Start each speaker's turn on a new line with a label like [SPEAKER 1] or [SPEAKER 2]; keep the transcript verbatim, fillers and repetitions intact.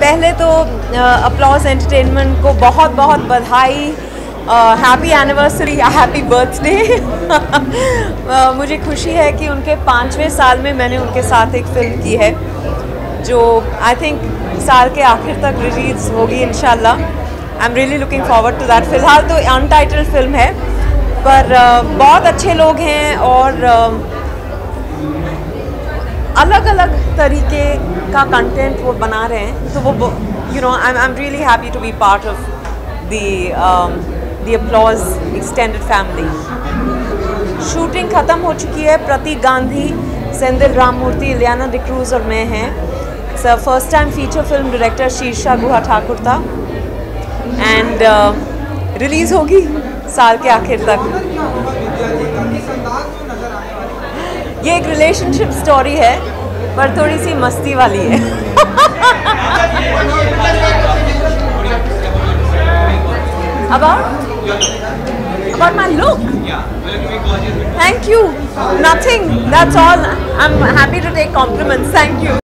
[SPEAKER 1] पहले तो applause entertainment को बहुत बहुत बधाई, हैप्पी एनिवर्सरी, हैप्पी बर्थडे। मुझे खुशी है कि उनके पाँचवें साल में मैंने उनके साथ एक फ़िल्म की है जो आई थिंक साल के आखिर तक रिलीज़ होगी इंशाल्लाह। I am really looking forward to that. फ़िलहाल तो अनटाइटल्ड फिल्म है, पर uh, बहुत अच्छे लोग हैं और uh, अलग अलग तरीके का कंटेंट वो बना रहे हैं, तो वो you know I am really happy to be part of the the applause extended family. Shooting ख़त्म हो चुकी है। प्रतीक गांधी, सेंदिल राममूर्ति, इलियाना डिक्रूज और मैं हैं। It's a first time feature film. Director Shirsha Guha Thakur था एंड रिलीज़ होगी साल के आखिर तक। ये एक रिलेशनशिप स्टोरी है पर थोड़ी सी मस्ती वाली है। About about my look? Thank you. Nothing. That's all. I'm happy to take compliments. Thank you.